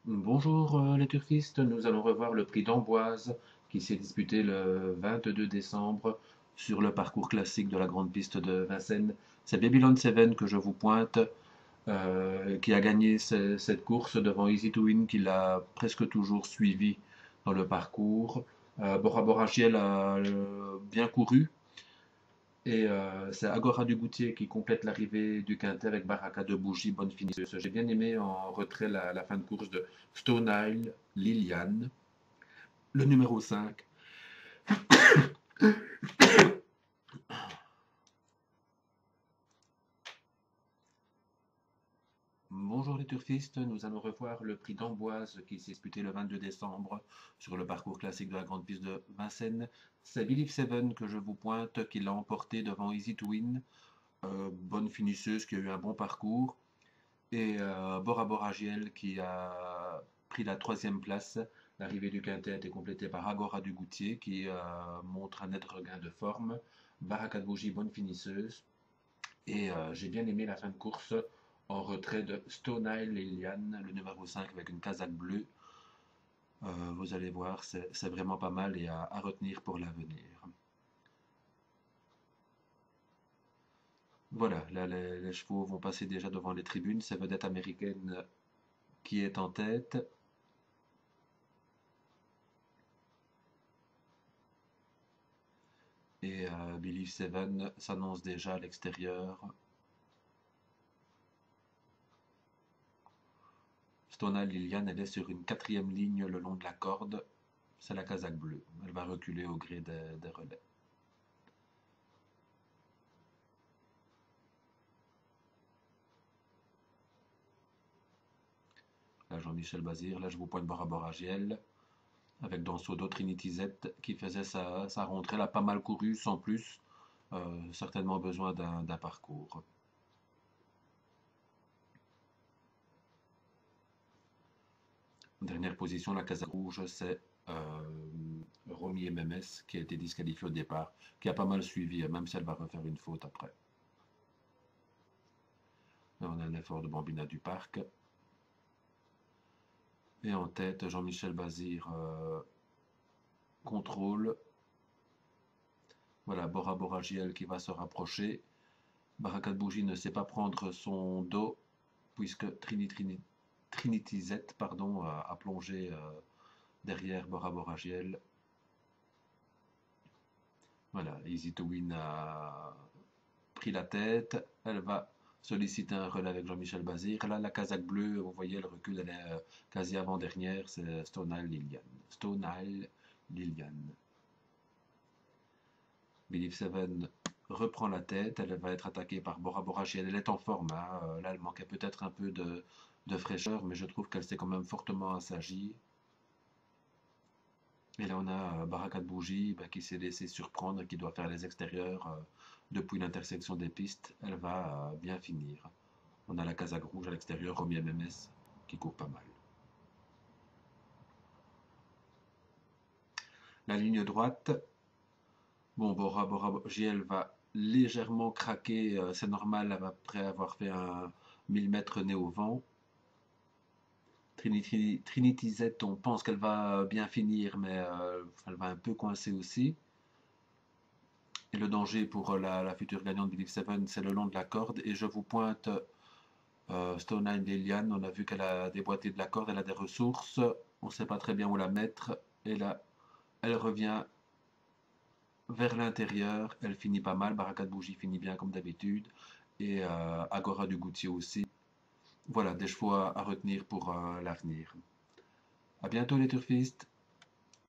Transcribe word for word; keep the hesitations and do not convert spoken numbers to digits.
Bonjour euh, les turfistes, nous allons revoir le prix d'Amboise qui s'est disputé le vingt-deux décembre sur le parcours classique de la grande piste de Vincennes. C'est Babylon sept que je vous pointe, euh, qui a gagné ce- cette course devant Easy to Win qui l'a presque toujours suivi dans le parcours. Euh, Bora Bora Giel a euh, bien couru, et euh, c'est Agora Dugoutier qui complète l'arrivée du quintet avec Baraka de Bougie, bonne finisseuse. J'ai bien aimé en retrait la, la fin de course de Stone Isle, Liliane, le numéro cinq. Bonjour les turfistes, nous allons revoir le prix d'Amboise qui s'est disputé le vingt-deux décembre sur le parcours classique de la grande piste de Vincennes. C'est Believe Seven que je vous pointe qui l'a emporté devant Easy to Win, euh, bonne finisseuse qui a eu un bon parcours. Et euh, Bora Bora Giel qui a pris la troisième place. L'arrivée du quintet a été complétée par Agora Dugoutier qui euh, montre un net regain de forme. Baraka de Bougie, bonne finisseuse. Et euh, j'ai bien aimé la fin de course en retrait de Stone Isle Liliane, le numéro cinq avec une casaque bleue. Euh, vous allez voir, c'est vraiment pas mal et à, à retenir pour l'avenir. Voilà, là les, les chevaux vont passer déjà devant les tribunes. C'est Vedette Américaine qui est en tête. Et euh, Believe Seven s'annonce déjà à l'extérieur. Stona Liliane, elle est sur une quatrième ligne le long de la corde. C'est la casaque bleue. Elle va reculer au gré des, des relais. Là, Jean-Michel Bazir. Là, je vous pointe Bora Bora Giel. Avec dans son dos Trinity Z qui faisait sa, sa rentrée. Elle a pas mal couru sans plus. Euh, certainement besoin d'un parcours. Dernière position, la casaque rouge, c'est euh, Romy M M S qui a été disqualifiée au départ, qui a pas mal suivi, même si elle va refaire une faute après. Là, on a un effort de Bambina du Parc. Et en tête, Jean-Michel Bazir euh, contrôle. Voilà, Bora Bora Giel qui va se rapprocher. Barakat Bougie ne sait pas prendre son dos, puisque Trini, Trini, Trinity Z pardon, a, a plongé euh, derrière Bora Bora Giel. Voilà, Easy to Win a pris la tête. Elle va solliciter un relais avec Jean-Michel Bazir. Là, la casaque bleue, vous voyez, elle recule, elle est euh, quasi avant-dernière. C'est Stone Isle Liliane. Stone Isle Liliane. Believe Seven reprend la tête. Elle va être attaquée par Bora Bora Giel. Elle est en forme. Hein. Euh, Là, elle manquait peut-être un peu de, de fraîcheur, mais je trouve qu'elle s'est quand même fortement assagie. Et là, on a euh, Barakat Bougie bah, qui s'est laissé surprendre et qui doit faire les extérieurs euh, depuis l'intersection des pistes. Elle va euh, bien finir. On a la casaque rouge à l'extérieur, Romy M M S, qui court pas mal. La ligne droite, bon, Bora Bora Giel va légèrement craquer, euh, c'est normal, après avoir fait un mille mètres nez au vent. Trinity, Trinity Z, on pense qu'elle va bien finir, mais euh, elle va un peu coincer aussi. Et le danger pour la, la future gagnante Believe Seven, c'est le long de la corde. Et je vous pointe euh, Stone Line Liliane. On a vu qu'elle a déboîté de la corde, elle a des ressources. On ne sait pas très bien où la mettre. Et là, elle revient vers l'intérieur. Elle finit pas mal. Baraka de Bougie finit bien comme d'habitude. Et euh, Agora du Goutier aussi. Voilà, des choix à retenir pour euh, l'avenir. À bientôt les turfistes.